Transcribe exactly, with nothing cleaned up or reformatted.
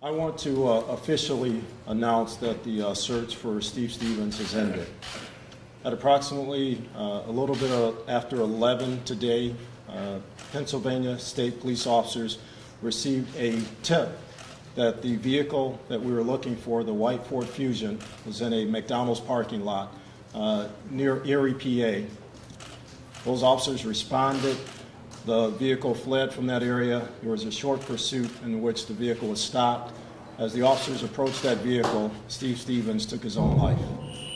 I want to uh, officially announce that the uh, search for Steve Stevens has ended. At approximately uh, a little bit of after eleven today, uh, Pennsylvania State Police officers received a tip that the vehicle that we were looking for, the white Ford Fusion, was in a McDonald's parking lot uh, near Erie, P A. Those officers responded. The vehicle fled from that area. There was a short pursuit in which the vehicle was stopped. As the officers approached that vehicle, Steve Stevens took his own life.